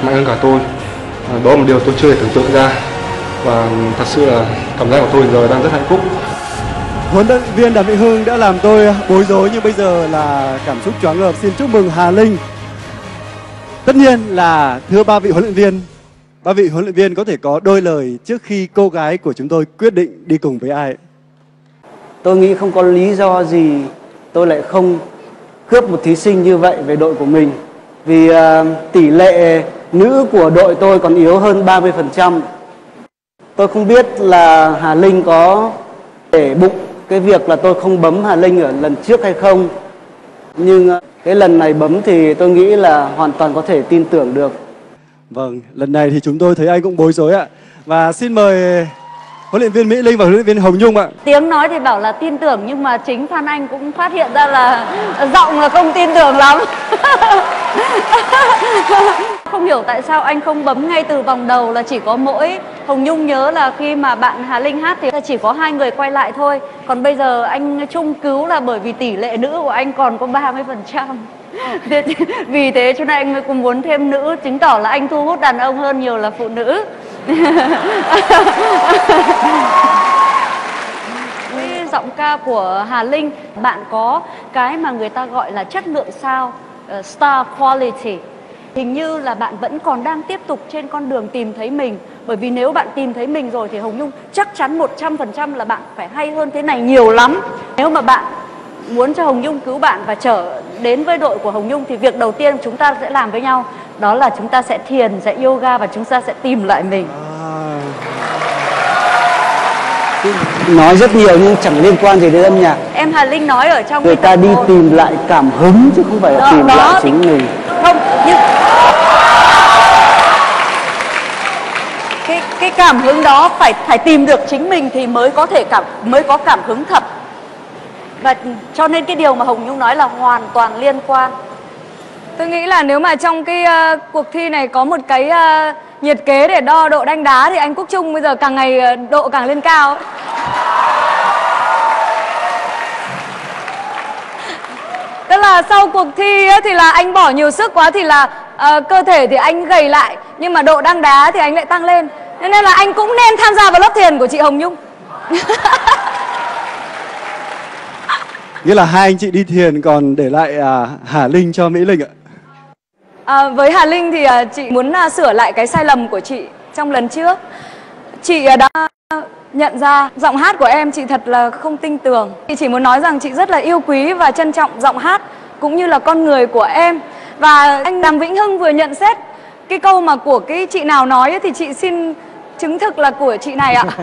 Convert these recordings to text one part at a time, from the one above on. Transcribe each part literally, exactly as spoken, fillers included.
mạnh hơn cả tôi. Đó là một điều tôi chưa thể tưởng tượng ra, và thật sự là cảm giác của tôi giờ đang rất hạnh phúc. Huấn luyện viên Đàm Vĩnh Hưng đã làm tôi bối rối, nhưng bây giờ là cảm xúc choáng ngợp. Xin chúc mừng Hà Linh. Tất nhiên là thưa ba vị huấn luyện viên, ba vị huấn luyện viên có thể có đôi lời trước khi cô gái của chúng tôi quyết định đi cùng với ai? Tôi nghĩ không có lý do gì tôi lại không cướp một thí sinh như vậy về đội của mình. Vì uh, tỷ lệ nữ của đội tôi còn yếu hơn ba mươi phần trăm. Tôi không biết là Hà Linh có để bụng cái việc là tôi không bấm Hà Linh ở lần trước hay không. Nhưng uh, cái lần này bấm thì tôi nghĩ là hoàn toàn có thể tin tưởng được. Vâng, lần này thì chúng tôi thấy anh cũng bối rối ạ. Và xin mời huấn luyện viên Mỹ Linh và huấn luyện viên Hồng Nhung ạ. Tiếng nói thì bảo là tin tưởng, nhưng mà chính Phan Anh cũng phát hiện ra là giọng là không tin tưởng lắm. Không hiểu tại sao anh không bấm ngay từ vòng đầu, là chỉ có mỗi Hồng Nhung nhớ là khi mà bạn Hà Linh hát thì chỉ có hai người quay lại thôi. Còn bây giờ anh Trung cứu là bởi vì tỷ lệ nữ của anh còn có ba mươi phần trăm. Vì thế cho nên anh cũng muốn thêm nữ, chứng tỏ là anh thu hút đàn ông hơn nhiều là phụ nữ. Cái giọng ca của Hà Linh, bạn có cái mà người ta gọi là chất lượng sao, uh, star quality. Hình như là bạn vẫn còn đang tiếp tục trên con đường tìm thấy mình. Bởi vì nếu bạn tìm thấy mình rồi thì Hồng Nhung chắc chắn một trăm phần trăm là bạn phải hay hơn thế này nhiều lắm. Nếu mà bạn muốn cho Hồng Nhung cứu bạn và trở đến với đội của Hồng Nhung thì việc đầu tiên chúng ta sẽ làm với nhau đó là chúng ta sẽ thiền, sẽ yoga và chúng ta sẽ tìm lại mình. À... Nói rất nhiều nhưng chẳng liên quan gì đến âm nhạc. Em Hà Linh nói ở trong người ta đi một... tìm lại cảm hứng chứ không phải là đó, tìm đó, lại chính thì... mình. Không, nhưng cái cái cảm hứng đó phải phải tìm được chính mình thì mới có thể cảm mới có cảm hứng thật. Và cho nên cái điều mà Hồng Nhung nói là hoàn toàn liên quan. Tôi nghĩ là nếu mà trong cái uh, cuộc thi này có một cái uh, nhiệt kế để đo độ đanh đá thì anh Quốc Trung bây giờ càng ngày uh, độ càng lên cao. Tức là sau cuộc thi ấy, thì là anh bỏ nhiều sức quá thì là uh, cơ thể thì anh gầy lại, nhưng mà độ đăng đá thì anh lại tăng lên. Nên là anh cũng nên tham gia vào lớp thiền của chị Hồng Nhung. Nghĩa là hai anh chị đi thiền còn để lại à, Hà Linh cho Mỹ Linh ạ. À, với Hà Linh thì à, chị muốn à, sửa lại cái sai lầm của chị trong lần trước. Chị à, đã nhận ra giọng hát của em chị thật là không tinh tường. Chị chỉ muốn nói rằng chị rất là yêu quý và trân trọng giọng hát cũng như là con người của em. Và anh Đàm Vĩnh Hưng vừa nhận xét cái câu mà của cái chị nào nói ấy, thì chị xin chứng thực là của chị này ạ.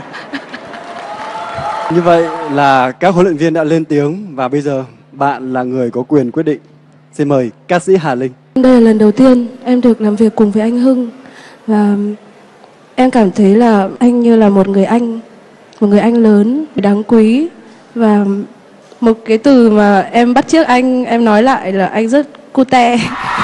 Như vậy là các huấn luyện viên đã lên tiếng và bây giờ bạn là người có quyền quyết định. Xin mời ca sĩ Hà Linh. Đây là lần đầu tiên em được làm việc cùng với anh Hưng và em cảm thấy là anh như là một người anh, một người anh lớn, đáng quý. Và một cái từ mà em bắt chước anh, em nói lại là anh rất cute.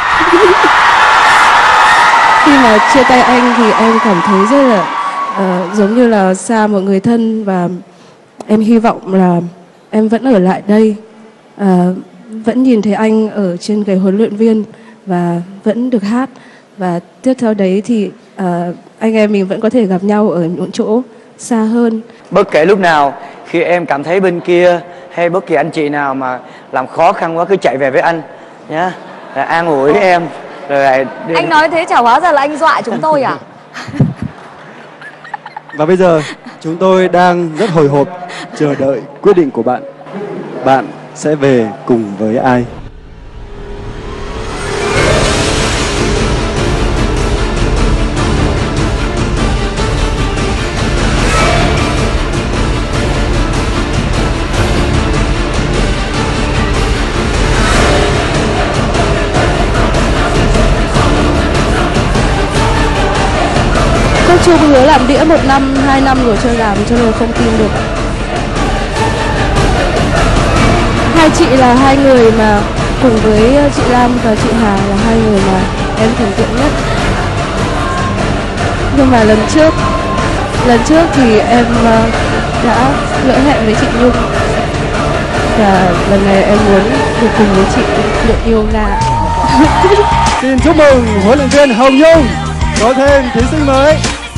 Khi mà chia tay anh thì em cảm thấy rất là uh, giống như là xa một người thân, và em hy vọng là em vẫn ở lại đây, à, vẫn nhìn thấy anh ở trên ghế huấn luyện viên và vẫn được hát. Và tiếp theo đấy thì à, anh em mình vẫn có thể gặp nhau ở những chỗ xa hơn. Bất kể lúc nào khi em cảm thấy bên kia hay bất kỳ anh chị nào mà làm khó khăn quá cứ chạy về với anh nhá, là an ủi em rồi lại đi. Anh nói thế chả hóa ra là anh dọa chúng tôi à? Và bây giờ chúng tôi đang rất hồi hộp chờ đợi quyết định của bạn. Bạn sẽ về cùng với ai? Các chưa hứa làm đĩa một năm, hai năm rồi chưa làm cho nên không tin được. Hai chị là hai người mà cùng với chị Lam và chị Hà là hai người mà em thần tượng nhất. Nhưng mà lần trước, lần trước thì em đã lỡ hẹn với chị Nhung. Và lần này em muốn được cùng với chị luyện yoga. Xin chúc mừng huấn luyện viên Hồng Nhung. Có thêm thí sinh mới.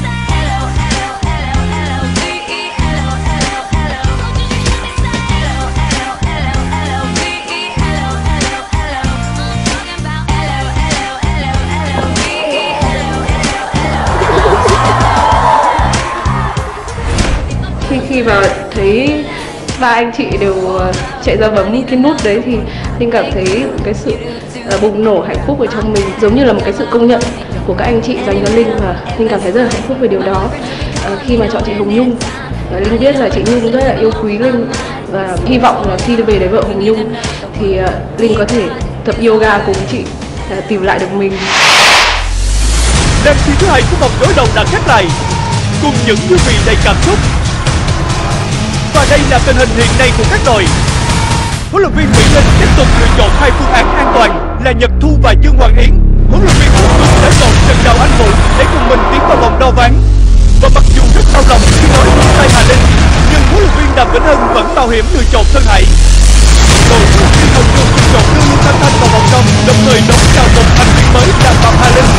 Khi khi mà thấy ba anh chị đều chạy ra bấm cái nút đấy thì Linh cảm thấy cái sự bùng nổ hạnh phúc ở trong mình, giống như là một cái sự công nhận của các anh chị dành cho Linh, và Linh cảm thấy rất là hạnh phúc về điều đó. Khi mà chọn chị Hồng Nhung, Linh biết là chị Nhung rất là yêu quý Linh, và hy vọng là khi về đến vợ Hồng Nhung thì Linh có thể tập yoga cùng chị, tìm lại được mình. Đêm thi thứ hai của vòng đối đầu đã khép lại cùng những quý vị đầy cảm xúc. Và đây là tình hình hiện nay của các đội. Huấn luyện viên Mỹ Linh tiếp tục lựa chọn hai phương án an toàn là Nhật Thu và Dương Hoàng Yến. Huấn luyện viên Quốc Tuấn đã chọn Trần Đào Anh Vũ để cùng mình tiến vào vòng đo ván. Và mặc dù rất đau lòng khi nói chia tay Hà Linh, nhưng huấn luyện viên Đàm Vĩnh Hưng vẫn mạo hiểm lựa chọn Sơn Hải. Đội huấn luyện viên Hồng Nhung lựa chọn đưa Lưu Thanh Thanh vào vòng trong, đồng thời đón chào một thành viên mới là Phạm Hà Linh.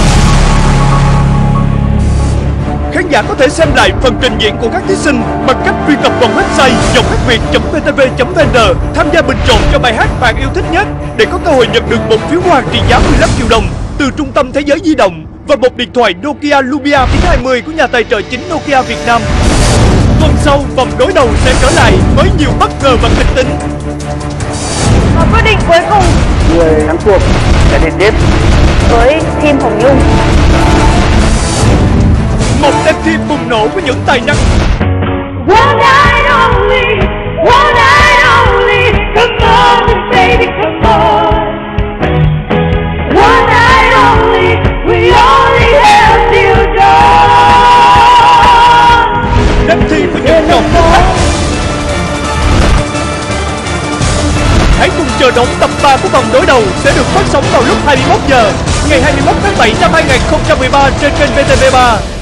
Khán giả có thể xem lại phần trình diễn của các thí sinh bằng cách truy cập vào website giọng hát việt chấm vê tê vê chấm vê en, tham gia bình chọn cho bài hát bạn yêu thích nhất để có cơ hội nhận được một phiếu hoa trị giá mười lăm triệu đồng từ Trung tâm Thế giới di động và một điện thoại Nokia Lumia X hai mươi của nhà tài trợ chính Nokia Việt Nam. Tuần sau, vòng đối đầu sẽ trở lại với nhiều bất ngờ và kịch tính. Và quyết định cuối cùng, người thắng cuộc sẽ đến tiếp với team Hồng Nhung. Một đêm thi bùng nổ với những tài năng. One night only, one night only, come on baby, come on. One night only, we only have till dawn. Đêm thi với những giọt nước mắt. Hãy cùng chờ đón tập ba của vòng đối đầu sẽ được phát sóng vào lúc hai mươi mốt giờ ngày hai mươi mốt tháng bảy năm hai nghìn không trăm mười ba trên kênh vê tê vê ba.